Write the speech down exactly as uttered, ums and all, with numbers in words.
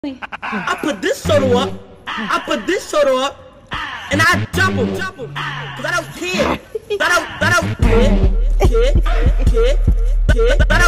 I put this soda up, I put this soda up, and I jump him, jump him, cause I don't care, I don't, I don't care, care, care, care, care.